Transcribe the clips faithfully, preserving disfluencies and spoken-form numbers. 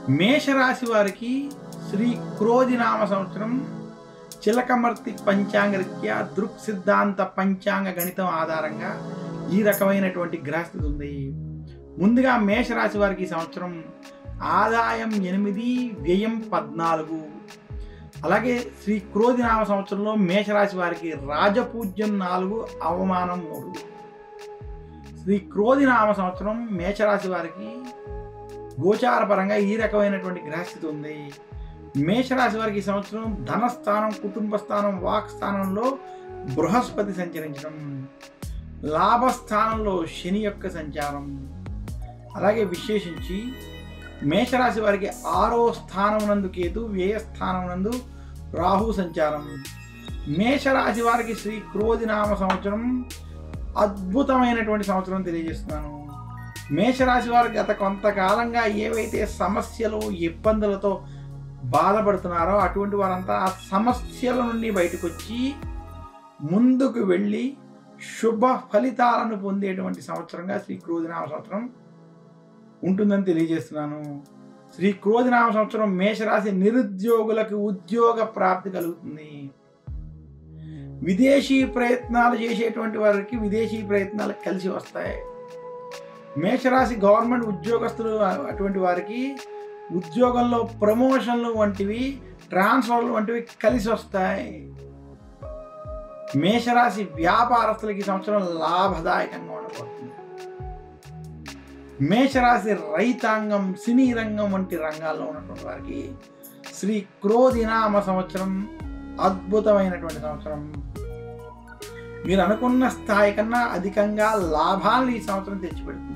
మేషరాశి వారికి శ్రీ క్రోధినామ సంవత్సరం చిలకమర్తి పంచాంగరీత్యా దృక్ సిద్ధాంత పంచాంగ గణితం ఆధారంగా ఈ రకమైనటువంటి గ్రహస్థితి ఉంది. ముందుగా మేషరాశి వారికి ఈ సంవత్సరం ఆదాయం ఎనిమిది, వ్యయం పద్నాలుగు. అలాగే శ్రీ క్రోధినామ సంవత్సరంలో మేషరాశి వారికి రాజపూజ్యం నాలుగు, అవమానం మూడు. శ్రీ క్రోధినామ సంవత్సరం మేషరాశి వారికి గోచారపరంగా ఈ రకమైనటువంటి గ్రహస్థితి ఉంది. మేషరాశి వారికి ఈ సంవత్సరం ధనస్థానం, కుటుంబ స్థానం, వాక్ స్థానంలో బృహస్పతి సంచరించడం, లాభస్థానంలో శని యొక్క సంచారం. అలాగే విశేషించి మేషరాశి వారికి ఆరో స్థానం నందు కేతు, వ్యయస్థానం నందు రాహు సంచారం. మేషరాశి వారికి శ్రీ క్రోధినామ సంవత్సరం అద్భుతమైనటువంటి సంవత్సరం తెలియజేస్తున్నాను. మేషరాశి వారు గత కొంతకాలంగా ఏవైతే సమస్యలు, ఇబ్బందులతో బాధపడుతున్నారో అటువంటి వారంతా ఆ సమస్యల నుండి బయటకు వచ్చి ముందుకు వెళ్ళి శుభ ఫలితాలను పొందేటువంటి సంవత్సరంగా శ్రీ క్రోధినామ సంవత్సరం ఉంటుందని తెలియజేస్తున్నాను. శ్రీ క్రోధినామ సంవత్సరం మేషరాశి నిరుద్యోగులకు ఉద్యోగ ప్రాప్తి కలుగుతుంది. విదేశీ ప్రయత్నాలు చేసేటువంటి వారికి విదేశీ ప్రయత్నాలు కలిసి వస్తాయి. మేషరాశి గవర్నమెంట్ ఉద్యోగస్తులు అటువంటి వారికి ఉద్యోగంలో ప్రమోషన్లు వంటివి, ట్రాన్స్ఫర్లు వంటివి కలిసి వస్తాయి. మేషరాశి వ్యాపారస్తులకి సంవత్సరం లాభదాయకంగా ఉండబోతుంది. మేషరాశి రైతాంగం, సినీ రంగం వంటి రంగాల్లో ఉన్నటువంటి వారికి శ్రీ క్రోధినామ సంవత్సరం అద్భుతమైనటువంటి సంవత్సరం. మీరు అనుకున్న స్థాయి కన్నా అధికంగా లాభాలను ఈ సంవత్సరం తెచ్చిపెడుతుంది.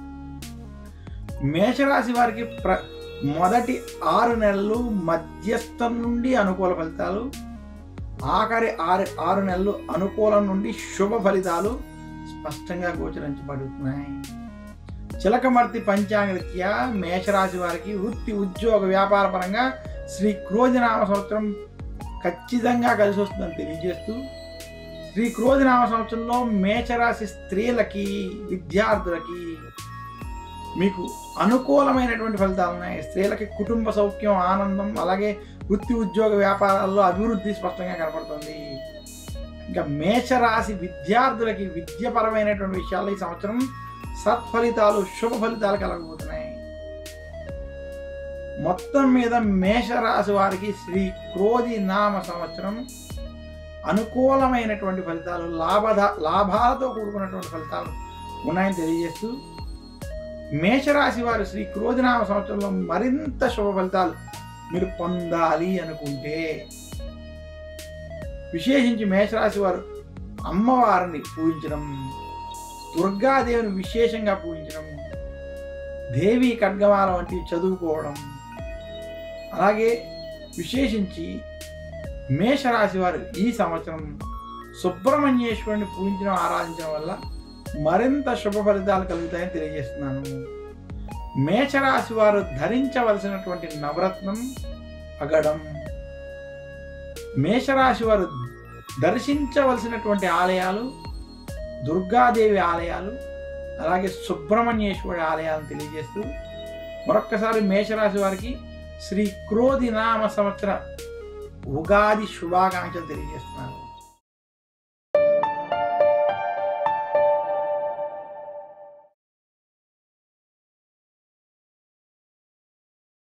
మేషరాశి వారికి ప్ర మొదటి ఆరు నెలలు మధ్యస్థం నుండి అనుకూల ఫలితాలు, ఆఖరి ఆరు ఆరు నెలలు అనుకూలం నుండి శుభ ఫలితాలు స్పష్టంగా గోచరించబడుతున్నాయి. చిలకమర్తి పంచాంగరీత్యా మేషరాశి వారికి వృత్తి, ఉద్యోగ, వ్యాపార పరంగా శ్రీ క్రోధినామ సంవత్సరం ఖచ్చితంగా కలిసి వస్తుందని తెలియజేస్తూ, శ్రీ క్రోధినామ సంవత్సరంలో మేషరాశి స్త్రీలకి, విద్యార్థులకి మీకు అనుకూలమైనటువంటి ఫలితాలు ఉన్నాయి. స్త్రీలకి కుటుంబ సౌఖ్యం, ఆనందం, అలాగే వృత్తి, ఉద్యోగ, వ్యాపారాల్లో అభివృద్ధి స్పష్టంగా కనపడుతుంది. ఇంకా మేషరాశి విద్యార్థులకి విద్యపరమైనటువంటి విషయాల్లో ఈ సంవత్సరం సత్ఫలితాలు, శుభ ఫలితాలు కలగబోతున్నాయి. మొత్తం మీద మేషరాశి వారికి శ్రీ క్రోధినామ సంవత్సరం అనుకూలమైనటువంటి ఫలితాలు, లాభద లాభాలతో కూడుకున్నటువంటి ఫలితాలు ఉన్నాయని తెలియజేస్తూ, మేషరాశి వారు శ్రీ క్రోధినామ సంవత్సరంలో మరింత శుభ ఫలితాలు మీరు పొందాలి అనుకుంటే విశేషించి మేషరాశి వారు అమ్మవారిని పూజించడం, దుర్గాదేవిని విశేషంగా పూజించడం, దేవి ఖడ్గమాల వంటివి చదువుకోవడం, అలాగే విశేషించి మేషరాశి వారు ఈ సంవత్సరం సుబ్రహ్మణ్యేశ్వరుని పూజించడం, ఆరాధించడం వల్ల మరింత శుభ ఫలితాలు కలుగుతాయని తెలియజేస్తున్నాను. మేషరాశి వారు ధరించవలసినటువంటి నవరత్నం పగడం. మేషరాశి వారు దర్శించవలసినటువంటి ఆలయాలు దుర్గాదేవి ఆలయాలు, అలాగే సుబ్రహ్మణ్యేశ్వరి ఆలయాలను తెలియజేస్తూ మరొక్కసారి మేషరాశి వారికి శ్రీ క్రోధినామ సంవత్సర ఉగాది శుభాకాంక్షలు తెలియజేస్తున్నాను.